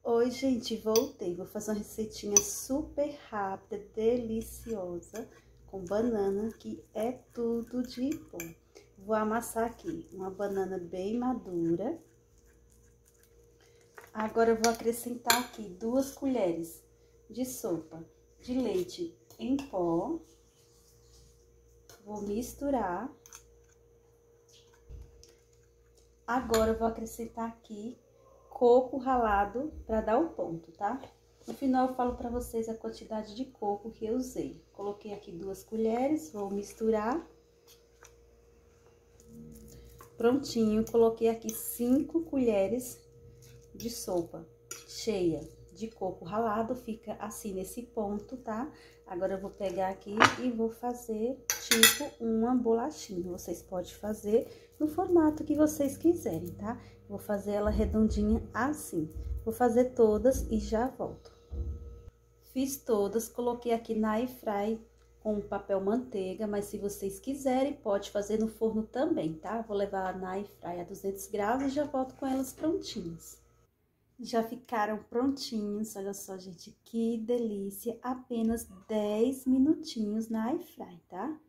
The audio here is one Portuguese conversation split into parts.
Oi, gente, voltei. Vou fazer uma receitinha super rápida, deliciosa, com banana, que é tudo de bom. Vou amassar aqui uma banana bem madura. Agora, eu vou acrescentar aqui 2 colheres de sopa de leite em pó. Vou misturar. Agora, eu vou acrescentar aqui coco ralado para dar o ponto, tá? No final eu falo para vocês a quantidade de coco que eu usei. Coloquei aqui 2 colheres, vou misturar. Prontinho, coloquei aqui 5 colheres de sopa cheia de coco ralado, fica assim nesse ponto, tá? Agora eu vou pegar aqui e vou fazer tipo uma bolachinha. Vocês podem fazer no formato que vocês quiserem, tá? Vou fazer ela redondinha assim. Vou fazer todas e já volto. Fiz todas, coloquei aqui na airfry com papel manteiga, mas se vocês quiserem, pode fazer no forno também, tá? Vou levar na airfry a 200 graus e já volto com elas prontinhas. Já ficaram prontinhos, olha só, gente, que delícia, apenas 10 minutinhos na airfry, tá?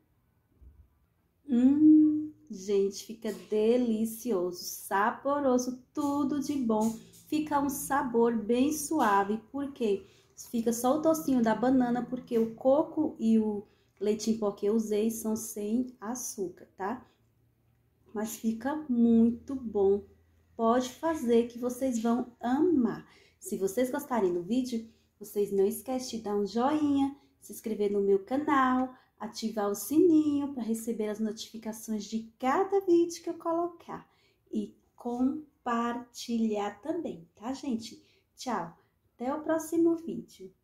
Gente, fica delicioso, saboroso, tudo de bom. Fica um sabor bem suave, porque fica só o docinho da banana, porque o coco e o leite em pó que eu usei são sem açúcar, tá? Mas fica muito bom. Pode fazer que vocês vão amar. Se vocês gostarem do vídeo, vocês não esquecem de dar um joinha, se inscrever no meu canal, ativar o sininho para receber as notificações de cada vídeo que eu colocar. E compartilhar também, tá, gente? Tchau, até o próximo vídeo.